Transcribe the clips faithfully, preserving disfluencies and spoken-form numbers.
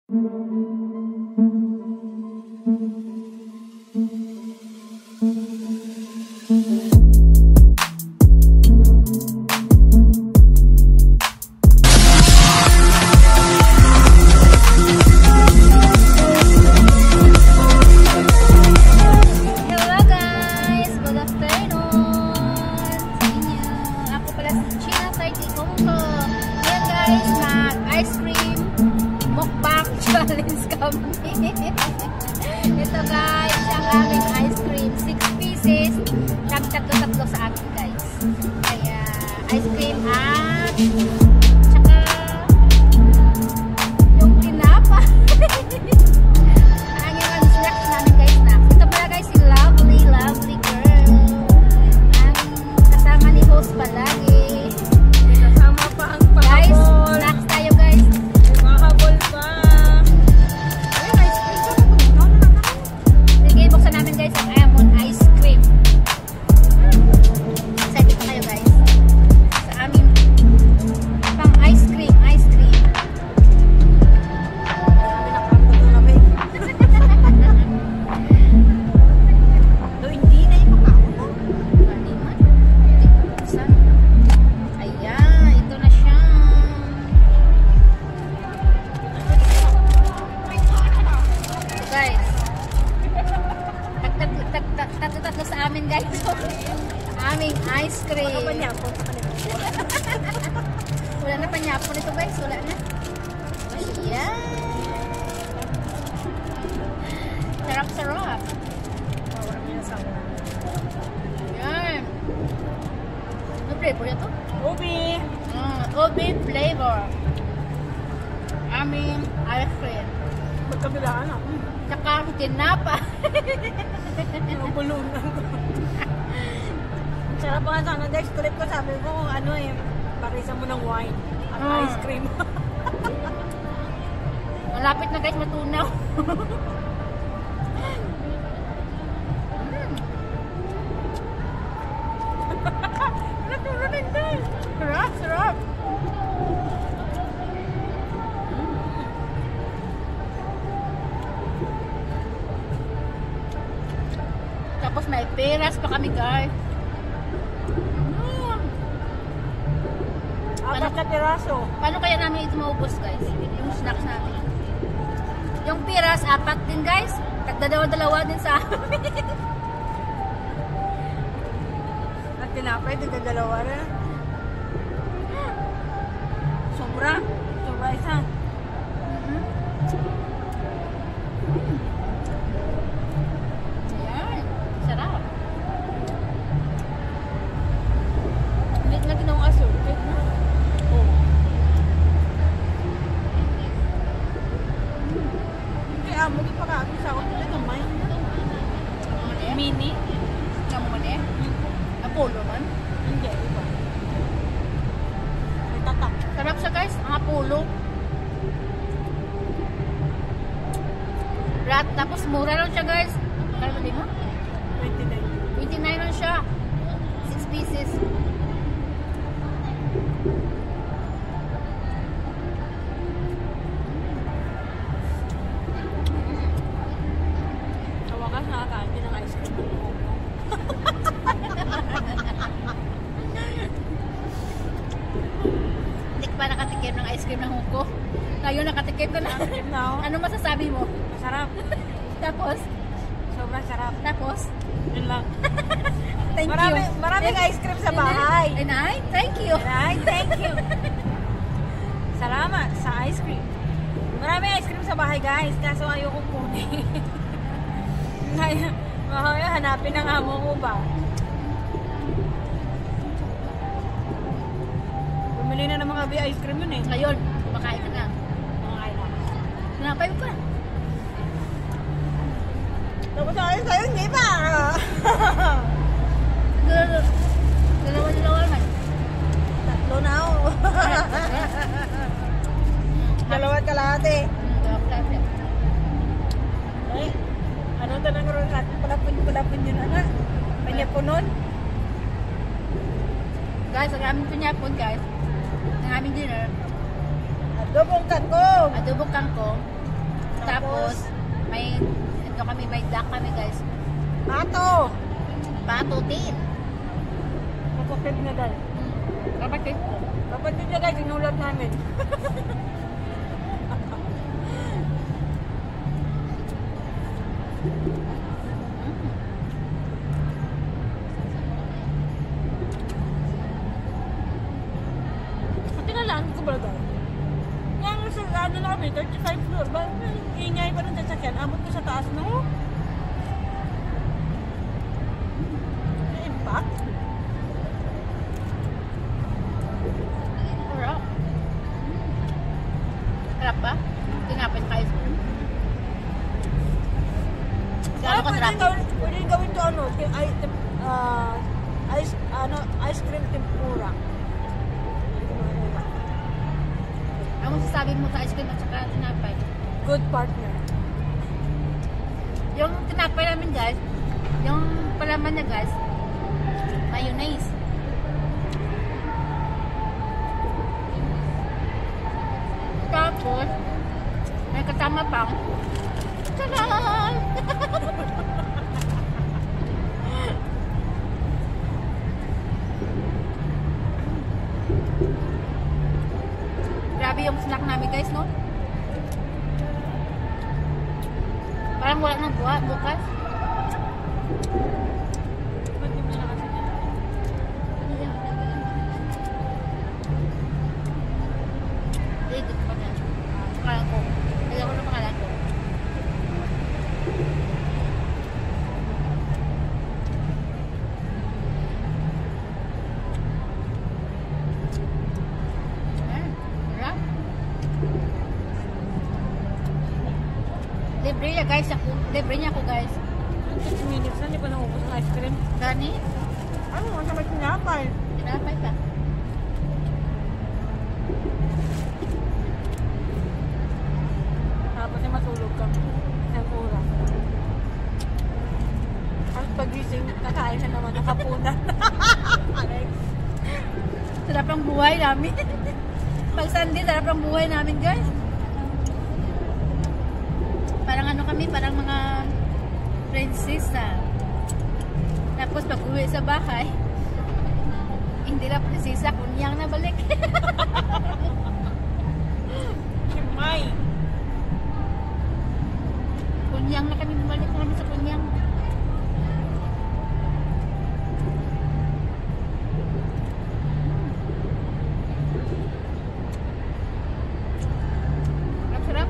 Ito guys, ang aming ice cream. six pieces. Tatlo-tatlo sa akin guys. Kaya, ice cream at tsaka yung tinapa. Ang yung snacks namin guys. Snacks. Ito pala guys, si lovely, lovely girl. Ang kasama ni host palagi. Kasama pa ang guys, pahabol. snacks tayo guys. Pahabol pa. Buksan namin guys ang Amon ice cream. Excited pa kayo guys sa aming pang ice cream, ice cream. Do hindi na yung makakot. Ayan, ito na siya. Guys, tatlo-tatlo sa amin guys. Aming ice cream. Wala na panyapon ito guys. Wala na. Ayan. Sarap-sarap. Ayan. Ano flavor ito? Ubi. Mm, ubi flavor. Aming ice cream. Magkabilaan ako. Tsaka tinapa. Bulong lang. Sarap pa nga sana guys. Kulit ko sabi ko kung ano eh. Parisa mo ng wine. At Mm. ice cream. Malapit na guys matunaw. Natulo din guys. Sarap, sarap. Tapos may peras pa kami guys. Mm. Apat na piraso. Paano kaya namin ito maubos guys? Yung snacks namin. Yung peras, apat din guys. Tagdadalawa-dalawa din sa amin. At tinapay, dalawa rin. Sobra. Sobra isa. Mm-hmm. Ayan. Sarap. Ulit na ginawang assorted na. Oh. Kaya mo di pa kami sa ako nila kamay. Mini. Kamu man eh? Apollo man. Hindi, iba. May tatak. Sarap siya guys, ang Apollo. Rat, tapos mura lang siya guys. Kaya ba di mo? twenty-nine. twenty-nine lang siya. six pieces. Sa wakas nakakain din ng ice cream. Hindi ka pa nakatikim ng ice cream ng Hongko. Ngayon nakatikim ka na. Nakatikim na ako. Ano masasabi mo? Masarap. Tapos, Sobrang sarap. tapos, Yun lang. thank Marami, you. maraming ice cream sa bahay. And I, thank you. Ay, thank you. Salamat sa ice cream. Maraming ice cream sa bahay guys. Kaso ayoko kunin. Ngayon, mamaya hanapin ang amo ko ba? Bumili na ng mga B ice cream yun eh. Ngayon, kumakain ka na. Mga kailan. Tinapay mo pa. Tapos ayos tayo, hindi ba? Dalawa-dalawa man. Tatlo na ako. Dalawat kalahati. Ay, ano talaga rin natin? Palapin-palapin yun, anak. Kanya po nun. Guys, ang aming pinyapon guys. Ang aming dinner. Adobong kangkong. Adobong kangkong. kami, may duck kami guys. Pato! Patutin. Kapatid na dahil. Kapatid ko. Kapatid na guys, inulat namin. Tinalaan ko ba dahil? Yung sa ano na kami, thirty-five floor. Ba, ingay pa ng sasakyan. Abot ko sa taas, no? Na-impact? Sarap. Sarap ba? Tinapin ka ice cream. Gano'n Ah, ka pwede sarap? gawin, pwede gawin to ano, ti- ay, tem- ah, ice, ano, ice cream tempura. Ano masasabi mo sa ice cream at saka tinapay? Good partner. Yung tinapay namin guys, yung palaman niya guys, mayonnaise. Tapos, may kasama pang tcharan! Grabe yung snack namin guys, no? Parang wala nang buha, bukas. Ba't di mo na kasi niya? Hindi, dito pa niya. Pangalan ko. Hindi ako na pangalan ko. Ayan, sarap. Libre niya guys, ako. Libre niya ako guys. fifteen minutes na, di pa naubos ang ice cream. Gani, Ano, sa may tinapay. tinapay pa. Tapos ay matulog ka. Isang oras. At pagising, kakain na naman ang hapunan. Alex. Sarap ang buhay namin. Pag Sunday, sarap ang buhay namin guys. Parang ano kami, parang mga prinsesa. Tapos pag uwi sa bahay, hindi na prinsesa, kunyang na balik. Simay. Kunyang na kami, bumalik na kami sa kunyang. Sarap, sarap.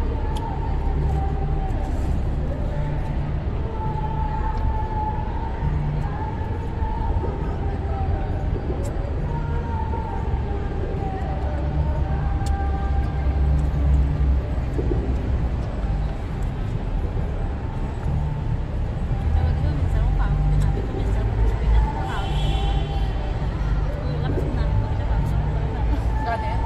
Tawag ko, minsan ko pa. Sinabi ko, minsan ko, Pilipinas ko pa. Uy, lamas ko na. Sarap yan.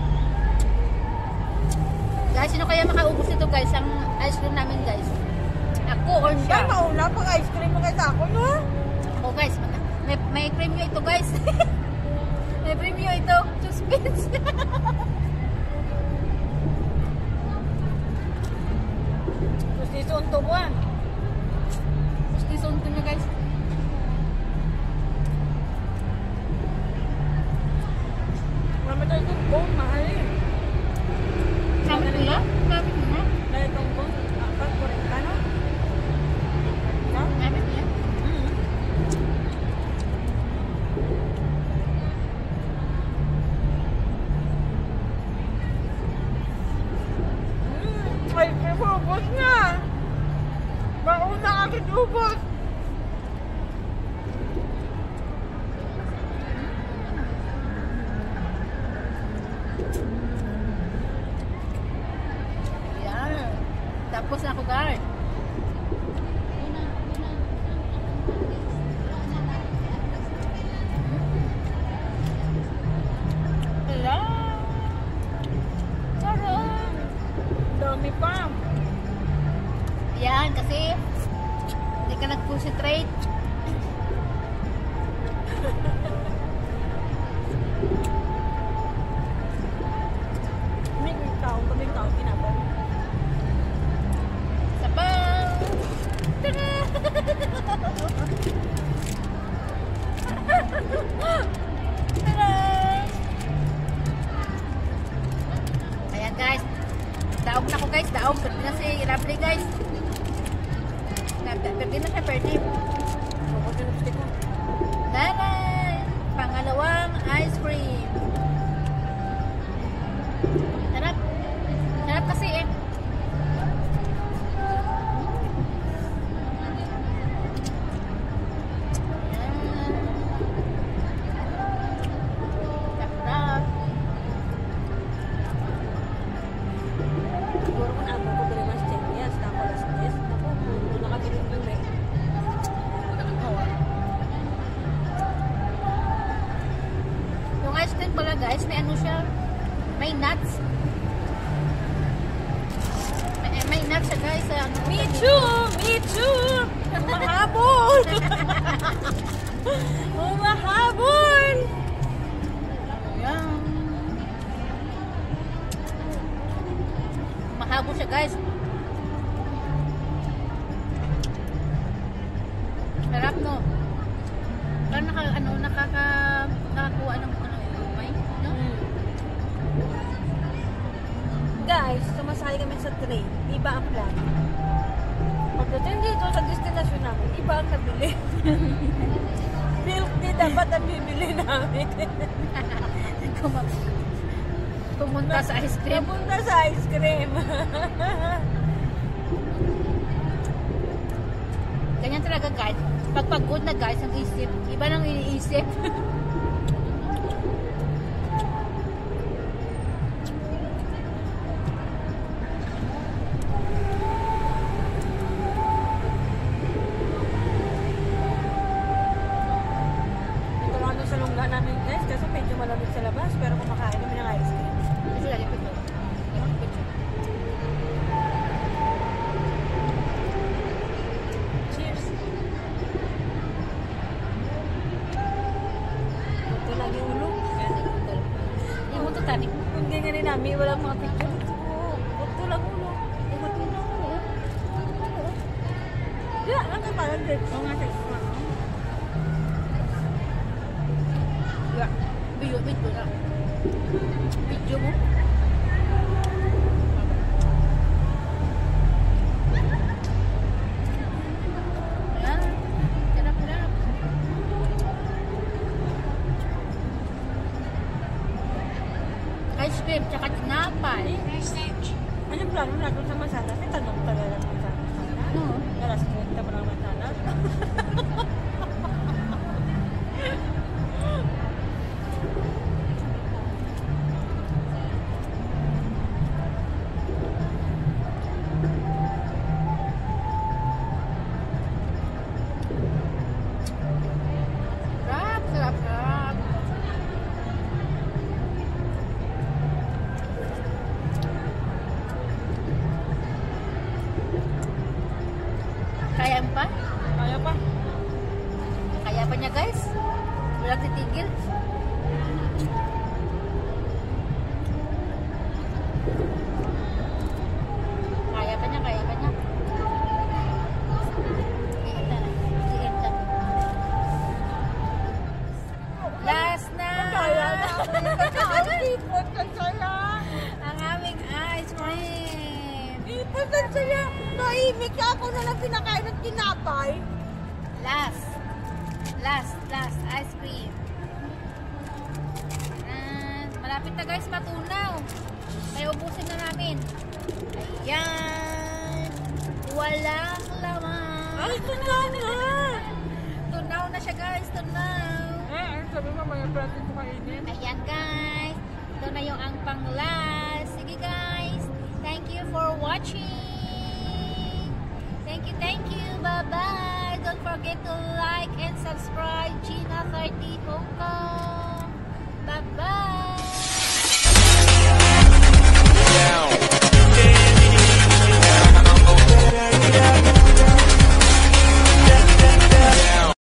Guys, sino kaya makaubos nito guys, ang ice cream namin guys? Ako or Siya, siya? mauna pag ice cream mo kaysa ako, no? Oh guys, may, may premyo ito guys. May premyo ito. Suspense. Tapos dito ang tubo, ah. Gusto isunto niya guys. Marami tayo itong bone, mahal eh. Sabi ko na? Sabi ko na? Dahil itong bone, apat, kurenta, no? No? Sabi ko na? Mm. Mm, ay, may ubos na. Mauna agad ubos. Yan. Tapos na ako guys. Hello. Sarap. Dami pa. Yan kasi hindi ka nag-concentrate. May tao, may tao, tinapay. Sabaw. ako guys, daog. Pwede na si Lovely guys. Pwede na siya, pwede. Bukod yung lipstick ko. Taray! Pangalawang ice cream. Sarap. Sarap kasi eh. Sarap. Siguro kung ako ko dali mas yes, tapos alas yes. Ako, kung nakabiling yung eh. Yung ice cream pala guys, may ano siya, may nuts. May, may nuts siya guys. Ano, Me too! Me too! Umahabol! Umahabol! Ayan. Mahabo siya guys. Sarap no. Parang naka, ano, nakaka, nakakuha ng ano, umay, no? Guys, sumasakay kami sa train. Iba ang plan. Pagdating dito sa destinasyon namin, iba ang nabili. Milk tea dapat ang bibili namin. Kum- Pumunta sa ice cream. Pumunta sa ice cream. Ganyan talaga guys. Pag pagod na guys, ang isip, iba nang iniisip. Ito lang doon sa lungga namin guys, kasi medyo malamig sa labas, pero kumakain kami ng ice cream. Kasi lagi ko ito. Cheers! Ito lagi ulo. Hindi mo ito tanik. Kung ganyan namin, walang mga picture. Ito lang ulo. Ito lang ulo. Diyan, ang kapalan din. Oo nga tayo. Yeah. Video, video na. Video mo. Ayan. Sarap, sarap. Ice cream, tsaka tinapay. Anong plano natin sa masala? May tanong talaga ng masala. No. Alas trenta mo lang masala. Sarap, sarap, sarap. Kaya mo pa? Kaya pa. Kaya pa niya guys. Walang titigil. Kaya pa niya, kaya pa niya. Iit na. Iit na. Last na! Kaya na. Ipot ang saya. Ang aming ice cream. Ipot ang saya. Naimik ako na lang pinakain ng tinapay. Last. Last, last ice cream. Ayan. Malapit na guys, matunaw. Kaya ubusin na namin. Ayan. Walang laman. Ay, tunaw na. Tunaw na siya guys, tunaw. Eh, ano sabi mo, may pratin ko kainin? Ayan guys. Ito na yung ang pang last. Sige guys. Thank you for watching. Thank you, thank you. Bye-bye. Don't forget to like and subscribe Gina thirty Hong Kong.